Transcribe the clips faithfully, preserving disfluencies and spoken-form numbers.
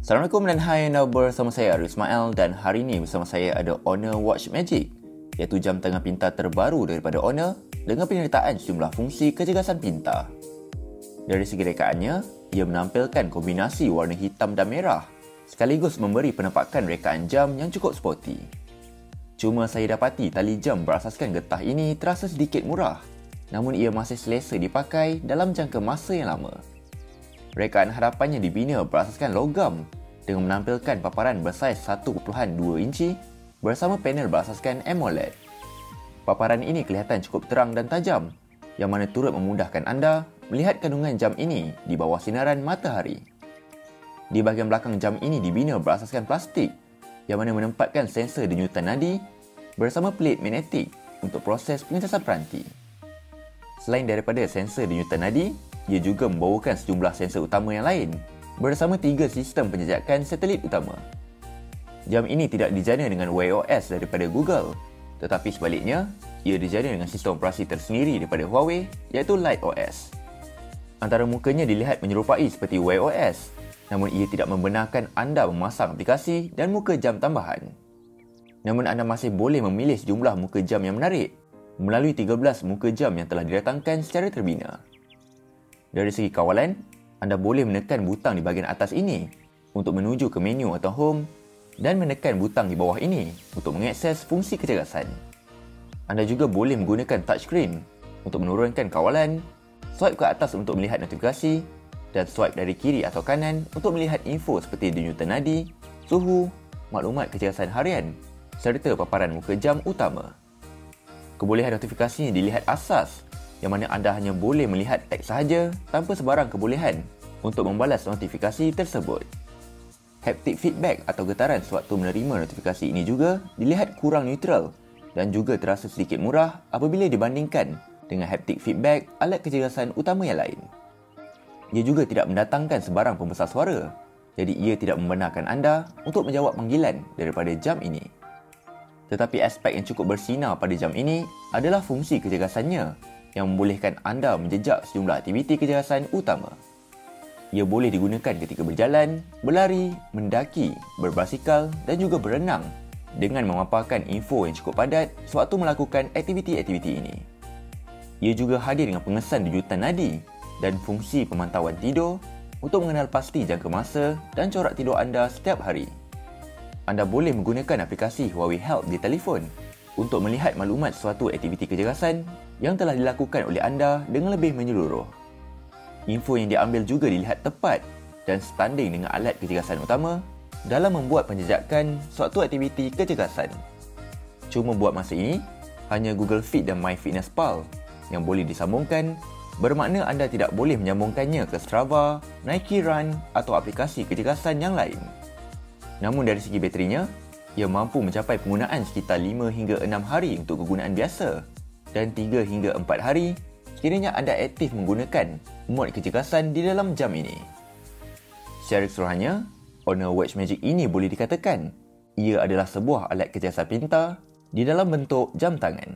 Assalamualaikum dan hai anda bersama saya Arif Ismail, dan hari ini bersama saya ada Honor Watch Magic, iaitu jam tangan pintar terbaru daripada Honor dengan penyertaan sejumlah fungsi kecergasan pintar. Dari segi rekaannya, ia menampilkan kombinasi warna hitam dan merah sekaligus memberi penampakan rekaan jam yang cukup sporty. Cuma saya dapati tali jam berasaskan getah ini terasa sedikit murah, namun ia masih selesa dipakai dalam jangka masa yang lama. Rekaan hadapannya dibina berasaskan logam dengan menampilkan paparan bersaiz satu perpuluhan dua inci bersama panel berasaskan AMOLED. Paparan ini kelihatan cukup terang dan tajam, yang mana turut memudahkan anda melihat kandungan jam ini di bawah sinaran matahari. Di bahagian belakang jam ini dibina berasaskan plastik, yang mana menempatkan sensor denyutan nadi bersama pelit magnetik untuk proses pengecasan peranti. Selain daripada sensor denyutan nadi, ia juga membawakan sejumlah sensor utama yang lain bersama tiga sistem penjejakan satelit utama. Jam ini tidak dijana dengan wear O S daripada Google, tetapi sebaliknya, ia dijana dengan sistem operasi tersendiri daripada Huawei, iaitu Light O S. Antara mukanya dilihat menyerupai seperti wear O S, namun ia tidak membenarkan anda memasang aplikasi dan muka jam tambahan. Namun anda masih boleh memilih sejumlah muka jam yang menarik melalui tiga belas muka jam yang telah didatangkan secara terbina. Dari segi kawalan, anda boleh menekan butang di bahagian atas ini untuk menuju ke menu atau home dan menekan butang di bawah ini untuk mengakses fungsi kecergasan. Anda juga boleh menggunakan touchscreen untuk menurunkan kawalan, swipe ke atas untuk melihat notifikasi dan swipe dari kiri atau kanan untuk melihat info seperti denyutan nadi, suhu, maklumat kecergasan harian serta paparan muka jam utama. Kebolehan notifikasinya dilihat asas, yang mana anda hanya boleh melihat teks sahaja tanpa sebarang kebolehan untuk membalas notifikasi tersebut. Haptic feedback atau getaran sewaktu menerima notifikasi ini juga dilihat kurang neutral dan juga terasa sedikit murah apabila dibandingkan dengan haptic feedback alat kecergasan utama yang lain. Ia juga tidak mendatangkan sebarang pembesar suara, jadi ia tidak membenarkan anda untuk menjawab panggilan daripada jam ini. Tetapi aspek yang cukup bersinar pada jam ini adalah fungsi kecergasannya yang membolehkan anda menjejak sejumlah aktiviti kecergasan utama. Ia boleh digunakan ketika berjalan, berlari, mendaki, berbasikal dan juga berenang dengan memaparkan info yang cukup padat sewaktu melakukan aktiviti-aktiviti ini. Ia juga hadir dengan pengesan denyutan nadi dan fungsi pemantauan tidur untuk mengenal pasti jangka masa dan corak tidur anda setiap hari. Anda boleh menggunakan aplikasi Huawei Health di telefon untuk melihat maklumat suatu aktiviti kecergasan yang telah dilakukan oleh anda dengan lebih menyeluruh. Info yang diambil juga dilihat tepat dan setanding dengan alat kecergasan utama dalam membuat penjejakan suatu aktiviti kecergasan. Cuma buat masa ini, hanya Google Fit dan MyFitnessPal yang boleh disambungkan, bermakna anda tidak boleh menyambungkannya ke Strava, Nike Run atau aplikasi kecergasan yang lain. Namun dari segi baterinya, ia mampu mencapai penggunaan sekitar lima hingga enam hari untuk kegunaan biasa dan tiga hingga empat hari sekiranya anda aktif menggunakan mod kecergasan di dalam jam ini. Secara keseluruhannya, Honor Watch Magic ini boleh dikatakan ia adalah sebuah alat kecergasan pintar di dalam bentuk jam tangan.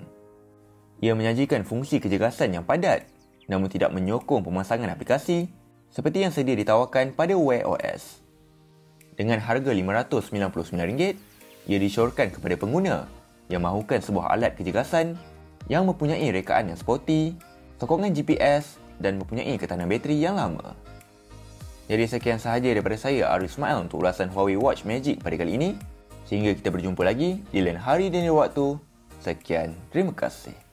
Ia menyajikan fungsi kecergasan yang padat namun tidak menyokong pemasangan aplikasi seperti yang sedia ditawarkan pada wear O S. Dengan harga lima ratus sembilan puluh sembilan ringgit, ia disyorkan kepada pengguna yang mahukan sebuah alat kecergasan yang mempunyai rekaan yang sporty, sokongan G P S dan mempunyai ketahanan bateri yang lama. Jadi sekian sahaja daripada saya Arif Ismail untuk ulasan Huawei Watch Magic pada kali ini. Sehingga kita berjumpa lagi di lain hari dan waktu. Sekian, terima kasih.